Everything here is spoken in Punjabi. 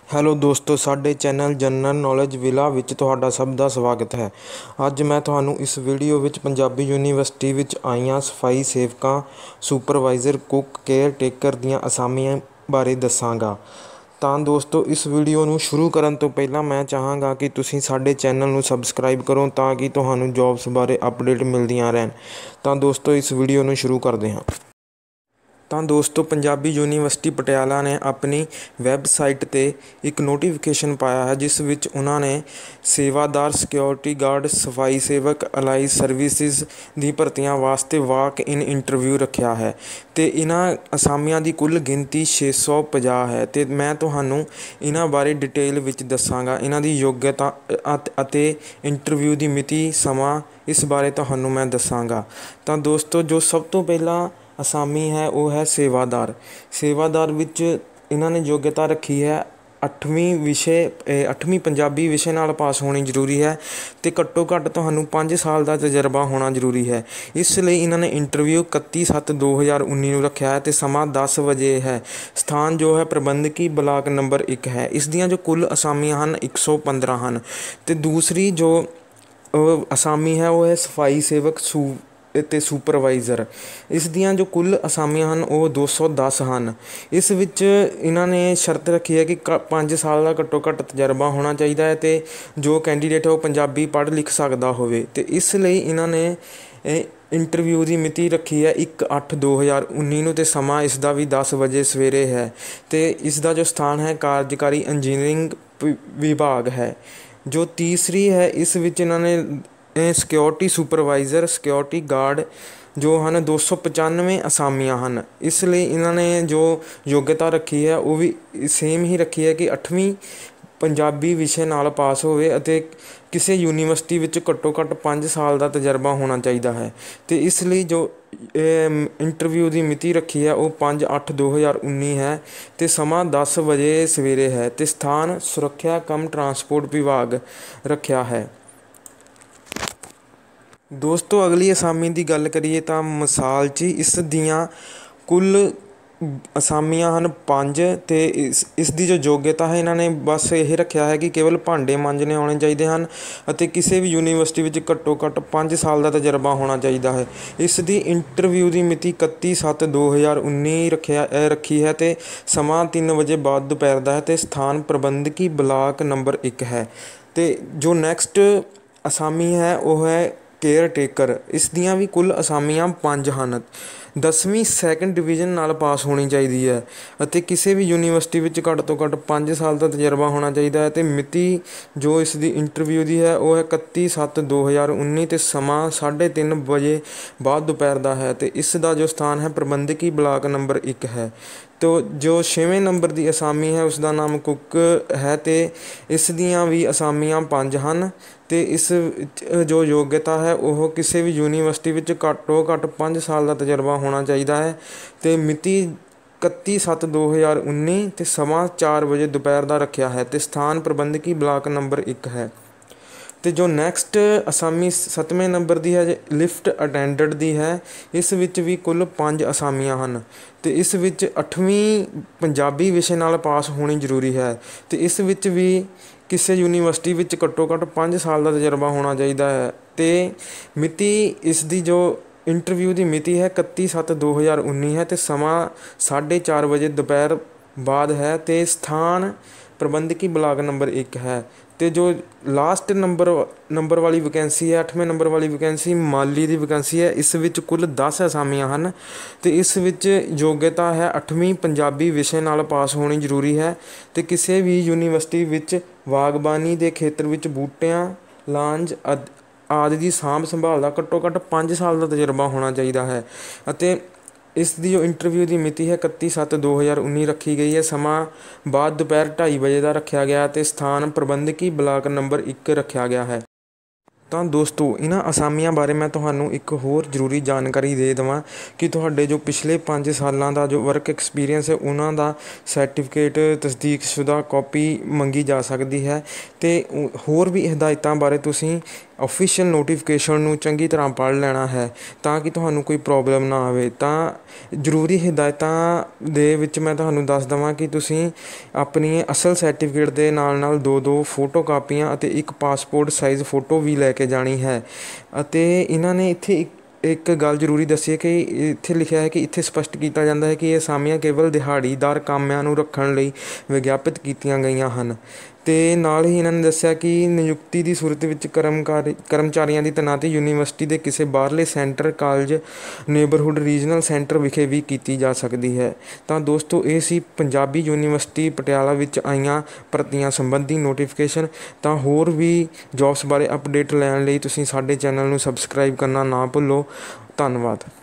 ਹੈਲੋ ਦੋਸਤੋ, ਸਾਡੇ ਚੈਨਲ ਜਨਰਲ ਨੌਲੇਜ ਵਿਲਾ ਵਿੱਚ ਤੁਹਾਡਾ ਸਭ ਦਾ ਸਵਾਗਤ ਹੈ। ਅੱਜ ਮੈਂ ਤੁਹਾਨੂੰ ਇਸ ਵੀਡੀਓ ਵਿੱਚ ਪੰਜਾਬੀ ਯੂਨੀਵਰਸਿਟੀ ਵਿੱਚ ਆਈਆਂ ਸਫਾਈ ਸੇਵਕਾਂ, ਸੁਪਰਵਾਈਜ਼ਰ, ਕੁੱਕ, ਕੇਅਰ ਟੇਕਰ ਦੀਆਂ ਅਸਾਮੀਆਂ ਬਾਰੇ ਦੱਸਾਂਗਾ। ਤਾਂ ਦੋਸਤੋ, ਇਸ ਵੀਡੀਓ ਨੂੰ ਸ਼ੁਰੂ ਕਰਨ ਤੋਂ ਪਹਿਲਾਂ ਮੈਂ ਚਾਹਾਂਗਾ ਕਿ ਤੁਸੀਂ ਸਾਡੇ ਚੈਨਲ ਨੂੰ ਸਬਸਕ੍ਰਾਈਬ ਕਰੋ ਤਾਂ ਕਿ ਤੁਹਾਨੂੰ ਜੌਬਸ ਬਾਰੇ ਅਪਡੇਟ ਮਿਲਦੀਆਂ ਰਹਿਣ। ਤਾਂ ਦੋਸਤੋ, ਇਸ ਵੀਡੀਓ ਨੂੰ ਸ਼ੁਰੂ ਕਰਦੇ ਹਾਂ। ਤਾਂ ਦੋਸਤੋ, ਪੰਜਾਬੀ ਯੂਨੀਵਰਸਿਟੀ ਪਟਿਆਲਾ ਨੇ ਆਪਣੀ ਵੈੱਬਸਾਈਟ 'ਤੇ ਇੱਕ ਨੋਟੀਫਿਕੇਸ਼ਨ ਪਾਇਆ ਹੈ, ਜਿਸ ਵਿੱਚ ਉਹਨਾਂ ਨੇ ਸੇਵਾਦਾਰ, ਸਿਕਿਉਰਿਟੀ ਗਾਰਡ, ਸਫਾਈ ਸੇਵਕ, ਅਲਾਈ ਸਰਵਿਸਿਜ਼ ਦੀ ਭਰਤੀਆਂ ਵਾਸਤੇ ਵਾਕ ਇਨ ਇੰਟਰਵਿਊ ਰੱਖਿਆ ਹੈ ਅਤੇ ਇਹਨਾਂ ਅਸਾਮੀਆਂ ਦੀ ਕੁੱਲ ਗਿਣਤੀ 650 ਹੈ। ਅਤੇ ਮੈਂ ਤੁਹਾਨੂੰ ਇਹਨਾਂ ਬਾਰੇ ਡਿਟੇਲ ਵਿੱਚ ਦੱਸਾਂਗਾ। ਇਹਨਾਂ ਦੀ ਯੋਗਤਾ ਅਤੇ ਇੰਟਰਵਿਊ ਦੀ ਮਿਤੀ, ਸਮਾਂ, ਇਸ ਬਾਰੇ ਤੁਹਾਨੂੰ ਮੈਂ ਦੱਸਾਂਗਾ। ਤਾਂ ਦੋਸਤੋ, ਜੋ ਸਭ ਤੋਂ ਪਹਿਲਾਂ ਅਸਾਮੀ ਹੈ ਉਹ ਹੈ ਸੇਵਾਦਾਰ। ਸੇਵਾਦਾਰ ਵਿੱਚ ਇਹਨਾਂ ਨੇ ਯੋਗਤਾ ਰੱਖੀ ਹੈ 8ਵੀਂ ਪੰਜਾਬੀ ਵਿਸ਼ੇ ਨਾਲ ਪਾਸ ਹੋਣੀ ਜ਼ਰੂਰੀ ਹੈ ਅਤੇ ਘੱਟੋ ਘੱਟ ਤੁਹਾਨੂੰ 5 ਸਾਲ ਦਾ ਤਜਰਬਾ ਹੋਣਾ ਜ਼ਰੂਰੀ ਹੈ। ਇਸ ਲਈ ਇਹਨਾਂ ਨੇ ਇੰਟਰਵਿਊ 31/7/2019 ਨੂੰ ਰੱਖਿਆ ਹੈ ਅਤੇ ਸਮਾਂ 10 ਵਜੇ ਹੈ। ਸਥਾਨ ਜੋ ਹੈ ਪ੍ਰਬੰਧਕੀ ਬਲਾਕ ਨੰਬਰ 1 ਹੈ। ਇਸ ਦੀਆਂ ਜੋ ਕੁੱਲ ਅਸਾਮੀਆਂ ਹਨ 115 ਹਨ। ਅਤੇ ਦੂਸਰੀ ਜੋ ਅਸਾਮੀ ਹੈ ਉਹ ਹੈ ਸਫਾਈ ਸੇਵਕ ਅਤੇ ਸੁਪਰਵਾਈਜ਼ਰ। ਇਸ ਦੀਆਂ ਜੋ ਕੁੱਲ ਅਸਾਮੀਆਂ ਹਨ ਉਹ 210 ਹਨ। ਇਸ ਵਿੱਚ ਇਹਨਾਂ ਨੇ ਸ਼ਰਤ ਰੱਖੀ ਹੈ ਕਿ 5 ਸਾਲ ਦਾ ਘੱਟੋ ਘੱਟ ਤਜਰਬਾ ਹੋਣਾ ਚਾਹੀਦਾ ਹੈ ਅਤੇ ਜੋ ਕੈਂਡੀਡੇਟ ਹੈ ਉਹ ਪੰਜਾਬੀ ਪੜ੍ਹ ਲਿਖ ਸਕਦਾ ਹੋਵੇ। ਅਤੇ ਇਸ ਲਈ ਇਹਨਾਂ ਨੇ ਇੰਟਰਵਿਊ ਦੀ ਮਿਤੀ ਰੱਖੀ ਹੈ 1/8/2019 ਨੂੰ ਅਤੇ ਸਮਾਂ ਇਸ ਦਾ ਵੀ 10 ਵਜੇ ਸਵੇਰੇ ਹੈ। ਅਤੇ ਇਸ ਦਾ ਜੋ ਸਥਾਨ ਹੈ ਕਾਰਜਕਾਰੀ ਇੰਜੀਨੀਅਰਿੰਗ ਵਿਭਾਗ ਹੈ। ਜੋ ਤੀਸਰੀ ਹੈ, ਇਸ ਵਿੱਚ ਇਹਨਾਂ ਨੇ ਸਿਕਿਉਰਿਟੀ ਸੁਪਰਵਾਈਜ਼ਰ, ਸਿਕਿਉਰਿਟੀ ਗਾਰਡ ਜੋ ਹਨ 295 ਅਸਾਮੀਆਂ ਹਨ। ਇਸ ਲਈ ਇਹਨਾਂ ਨੇ ਜੋ ਯੋਗਤਾ ਰੱਖੀ ਹੈ ਉਹ ਵੀ ਸੇਮ ਹੀ ਰੱਖੀ ਹੈ ਕਿ 8ਵੀਂ ਪੰਜਾਬੀ ਵਿਸ਼ੇ ਨਾਲ ਪਾਸ ਹੋਵੇ ਅਤੇ ਕਿਸੇ ਯੂਨੀਵਰਸਿਟੀ ਵਿੱਚ ਘੱਟੋ ਘੱਟ 5 ਸਾਲ ਦਾ ਤਜਰਬਾ ਹੋਣਾ ਚਾਹੀਦਾ ਹੈ। ਅਤੇ ਇਸ ਲਈ ਜੋ ਇੰਟਰਵਿਊ ਦੀ ਮਿਤੀ ਰੱਖੀ ਹੈ ਉਹ 5/8/2019 ਹੈ ਅਤੇ ਸਮਾਂ 10 ਵਜੇ ਸਵੇਰੇ ਹੈ ਅਤੇ ਸਥਾਨ ਸੁਰੱਖਿਆ ਕਮ ਟਰਾਂਸਪੋਰਟ ਵਿਭਾਗ ਰੱਖਿਆ ਹੈ। ਦੋਸਤੋ, ਅਗਲੀ ਅਸਾਮੀ ਦੀ ਗੱਲ ਕਰੀਏ ਤਾਂ ਮਿਸਾਲ 'ਚ ਇਸ ਦੀਆਂ ਕੁੱਲ ਅਸਾਮੀਆਂ ਹਨ 5 ਅਤੇ ਇਸ ਦੀ ਜੋ ਯੋਗਤਾ ਹੈ ਇਹਨਾਂ ਨੇ ਬਸ ਇਹ ਰੱਖਿਆ ਹੈ ਕਿ ਕੇਵਲ ਭਾਂਡੇ ਮਾਂਜਣੇ ਆਉਣੇ ਚਾਹੀਦੇ ਹਨ ਅਤੇ ਕਿਸੇ ਵੀ ਯੂਨੀਵਰਸਿਟੀ ਵਿੱਚ ਘੱਟੋ ਘੱਟ 5 ਸਾਲ ਦਾ ਤਜਰਬਾ ਹੋਣਾ ਚਾਹੀਦਾ ਹੈ। ਇਸ ਦੀ ਇੰਟਰਵਿਊ ਦੀ ਮਿਤੀ 31/7/2019 ਰੱਖੀ ਹੈ ਅਤੇ ਸਮਾਂ 3 ਵਜੇ ਬਾਅਦ ਦੁਪਹਿਰ ਦਾ ਹੈ ਅਤੇ ਸਥਾਨ ਪ੍ਰਬੰਧਕੀ ਬਲਾਕ ਨੰਬਰ 1 ਹੈ। ਅਤੇ ਜੋ ਨੈਕਸਟ ਅਸਾਮੀ ਹੈ ਉਹ ਹੈ ਕੇਅਰ ਟੇਕਰ। ਇਸ ਦੀਆਂ ਵੀ ਕੁੱਲ ਅਸਾਮੀਆਂ 5 ਹਨ। 10ਵੀਂ ਸੈਕੰਡ ਡਿਵੀਜ਼ਨ ਨਾਲ ਪਾਸ ਹੋਣੀ ਚਾਹੀਦੀ ਹੈ ਅਤੇ ਕਿਸੇ ਵੀ ਯੂਨੀਵਰਸਿਟੀ ਵਿੱਚ ਘੱਟ ਤੋਂ ਘੱਟ 5 ਸਾਲ ਦਾ ਤਜਰਬਾ ਹੋਣਾ ਚਾਹੀਦਾ ਹੈ। ਅਤੇ ਮਿਤੀ ਜੋ ਇਸ ਦੀ ਇੰਟਰਵਿਊ ਦੀ ਹੈ ਉਹ ਹੈ 31/7/2019 ਅਤੇ ਸਮਾਂ 3:30 ਵਜੇ ਬਾਅਦ ਦੁਪਹਿਰ ਦਾ ਹੈ ਅਤੇ ਇਸ ਦਾ ਜੋ ਸਥਾਨ ਹੈ ਪ੍ਰਬੰਧਕੀ ਬਲਾਕ ਨੰਬਰ 1 ਹੈ। ਤੋ ਜੋ 6ਵੇਂ ਨੰਬਰ ਦੀ ਅਸਾਮੀ ਹੈ ਉਸ ਦਾ ਨਾਮ ਕੁੱਕ ਹੈ ਅਤੇ ਇਸ ਦੀਆਂ ਵੀ ਅਸਾਮੀਆਂ 5 ਹਨ ਅਤੇ ਇਸ ਜੋ ਯੋਗਤਾ ਹੈ ਉਹ ਕਿਸੇ ਵੀ ਯੂਨੀਵਰਸਿਟੀ ਵਿੱਚ ਘੱਟੋ ਘੱਟ 5 ਸਾਲ ਦਾ ਤਜਰਬਾ ਹੋਣਾ ਚਾਹੀਦਾ ਹੈ ਅਤੇ ਮਿਤੀ 31/7/2019 ਅਤੇ ਸਮਾਂ 4 ਵਜੇ ਦੁਪਹਿਰ ਦਾ ਰੱਖਿਆ ਹੈ ਅਤੇ ਸਥਾਨ ਪ੍ਰਬੰਧਕੀ ਬਲਾਕ ਨੰਬਰ 1 ਹੈ। ਅਤੇ ਜੋ ਨੈਕਸਟ ਅਸਾਮੀ 7ਵੇਂ ਨੰਬਰ ਦੀ ਹੈ ਲਿਫਟ ਅਟੈਂਡੈਂਟ ਦੀ ਹੈ। ਇਸ ਵਿੱਚ ਵੀ ਕੁੱਲ 5 ਅਸਾਮੀਆਂ ਹਨ ਅਤੇ ਇਸ ਵਿੱਚ 8ਵੀਂ ਪੰਜਾਬੀ ਵਿਸ਼ੇ ਨਾਲ ਪਾਸ ਹੋਣੀ ਜ਼ਰੂਰੀ ਹੈ ਅਤੇ ਇਸ ਵਿੱਚ ਵੀ ਕਿਸੇ ਯੂਨੀਵਰਸਿਟੀ ਵਿੱਚ ਘੱਟੋ ਘੱਟ 5 ਸਾਲ ਦਾ ਤਜਰਬਾ ਹੋਣਾ ਚਾਹੀਦਾ ਹੈ। ਅਤੇ ਮਿਤੀ ਇਸ ਦੀ ਜੋ ਇੰਟਰਵਿਊ ਦੀ ਮਿਤੀ ਹੈ 31/7/2019 ਹੈ ਅਤੇ ਸਮਾਂ 4:30 ਵਜੇ ਦੁਪਹਿਰ ਬਾਅਦ ਹੈ ਅਤੇ ਸਥਾਨ ਪ੍ਰਬੰਧਕੀ ਬਲਾਕ ਨੰਬਰ 1 ਹੈ। ਅਤੇ ਜੋ ਲਾਸਟ ਨੰਬਰ ਵਾਲੀ ਵੈਕੈਂਸੀ ਹੈ 8ਵੇਂ ਨੰਬਰ ਵਾਲੀ ਵੈਕੈਂਸੀ ਮਾਲੀ ਦੀ ਵੈਕੈਂਸੀ ਹੈ। ਇਸ ਵਿੱਚ ਕੁੱਲ 10 ਅਸਾਮੀਆਂ ਹਨ ਅਤੇ ਇਸ ਵਿੱਚ ਯੋਗਤਾ ਹੈ 8ਵੀਂ ਪੰਜਾਬੀ ਵਿਸ਼ੇ ਨਾਲ ਪਾਸ ਹੋਣੀ ਜ਼ਰੂਰੀ ਹੈ ਅਤੇ ਕਿਸੇ ਵੀ ਯੂਨੀਵਰਸਿਟੀ ਵਿੱਚ ਬਾਗਬਾਨੀ ਦੇ ਖੇਤਰ ਵਿੱਚ ਬੂਟਿਆਂ, ਲਾਂਜ ਆਦਿ ਦੀ ਸਾਂਭ ਸੰਭਾਲ ਦਾ ਘੱਟੋ ਘੱਟ 5 ਸਾਲ ਦਾ ਤਜਰਬਾ ਹੋਣਾ ਚਾਹੀਦਾ ਹੈ। ਅਤੇ ਇਸ ਦੀ ਜੋ ਇੰਟਰਵਿਊ ਦੀ ਮਿਤੀ ਹੈ 31/7/2019 ਰੱਖੀ ਗਈ ਹੈ। ਸਮਾਂ ਬਾਅਦ ਦੁਪਹਿਰ 2:30 ਵਜੇ ਦਾ ਰੱਖਿਆ ਗਿਆ ਅਤੇ ਸਥਾਨ ਪ੍ਰਬੰਧਕੀ ਬਲਾਕ ਨੰਬਰ 1 ਰੱਖਿਆ ਗਿਆ ਹੈ। ਤਾਂ ਦੋਸਤੋ ਇਹਨਾਂ ਅਸਾਮੀਆਂ ਬਾਰੇ ਮੈਂ ਤੁਹਾਨੂੰ ਇੱਕ ਹੋਰ ਜ਼ਰੂਰੀ ਜਾਣਕਾਰੀ ਦੇ ਦੇਵਾਂ ਕਿ ਤੁਹਾਡੇ ਜੋ ਪਿਛਲੇ 5 ਸਾਲਾਂ ਦਾ ਜੋ ਵਰਕ ਐਕਸਪੀਰੀਅੰਸ ਹੈ ਉਹਨਾਂ ਦਾ ਸਰਟੀਫਿਕੇਟ ਤਸਦੀਕਸ਼ੁਦਾ ਕਾਪੀ ਮੰਗੀ ਜਾ ਸਕਦੀ ਹੈ। ਅਤੇ ਹੋਰ ਵੀ ਹਦਾਇਤਾਂ ਬਾਰੇ ਤੁਸੀਂ ਔਫੀਸ਼ੀਅਲ ਨੋਟੀਫਿਕੇਸ਼ਨ ਨੂੰ ਚੰਗੀ ਤਰ੍ਹਾਂ ਪੜ੍ਹ ਲੈਣਾ ਹੈ ਤਾਂ ਕਿ ਤੁਹਾਨੂੰ ਕੋਈ ਪ੍ਰੋਬਲਮ ਨਾ ਆਵੇ। ਤਾਂ ਜ਼ਰੂਰੀ ਹਦਾਇਤਾਂ ਦੇ ਵਿੱਚ ਮੈਂ ਤੁਹਾਨੂੰ ਦੱਸ ਦੇਵਾਂ ਕਿ ਤੁਸੀਂ ਆਪਣੀ ਅਸਲ ਸਰਟੀਫਿਕੇਟ ਦੇ ਨਾਲ ਦੋ ਫੋਟੋ ਕਾਪੀਆਂ ਅਤੇ ਇੱਕ ਪਾਸਪੋਰਟ ਸਾਈਜ਼ ਫੋਟੋ ਵੀ ਲੈ ਕੇ ਜਾਣੀ ਹੈ। ਅਤੇ ਇਹਨਾਂ ਨੇ ਇੱਥੇ ਇੱਕ ਗੱਲ ਜ਼ਰੂਰੀ ਦੱਸੀ ਹੈ ਕਿ ਇੱਥੇ ਲਿਖਿਆ ਹੈ ਕਿ ਇੱਥੇ ਸਪਸ਼ਟ ਕੀਤਾ ਜਾਂਦਾ ਹੈ ਕਿ ਇਹ ਅਸਾਮੀਆਂ ਕੇਵਲ ਦਿਹਾੜੀਦਾਰ ਕਾਮਿਆਂ ਨੂੰ ਰੱਖਣ ਲਈ ਵਿਗਿਆਪਿਤ ਕੀਤੀਆਂ ਗਈਆਂ ਹਨ। ਅਤੇ ਨਾਲ ਹੀ ਇਹਨਾਂ ਨੇ ਦੱਸਿਆ ਕਿ ਨਿਯੁਕਤੀ ਦੀ ਸੂਰਤ ਵਿੱਚ ਕਰਮਚਾਰੀਆਂ ਦੀ ਤੈਨਾਤੀ ਯੂਨੀਵਰਸਿਟੀ ਦੇ ਕਿਸੇ ਬਾਹਰਲੇ centre, college, neighbourhood regional centre ਵਿਖੇ ਵੀ ਕੀਤੀ ਜਾ ਸਕਦੀ ਹੈ। ਤਾਂ ਦੋਸਤੋ ਇਹ ਸੀ ਪੰਜਾਬੀ ਯੂਨੀਵਰਸਿਟੀ ਪਟਿਆਲਾ ਵਿੱਚ ਆਈਆਂ ਭਰਤੀਆਂ ਸੰਬੰਧੀ ਨੋਟੀਫਿਕੇਸ਼ਨ। ਤਾਂ ਹੋਰ ਵੀ ਜੋਬਸ ਬਾਰੇ ਅਪਡੇਟ ਲੈਣ ਲਈ ਤੁਸੀਂ ਸਾਡੇ ਚੈਨਲ ਨੂੰ ਸਬਸਕ੍ਰਾਈਬ ਕਰਨਾ ਨਾ ਭੁੱਲੋ। ਧੰਨਵਾਦ।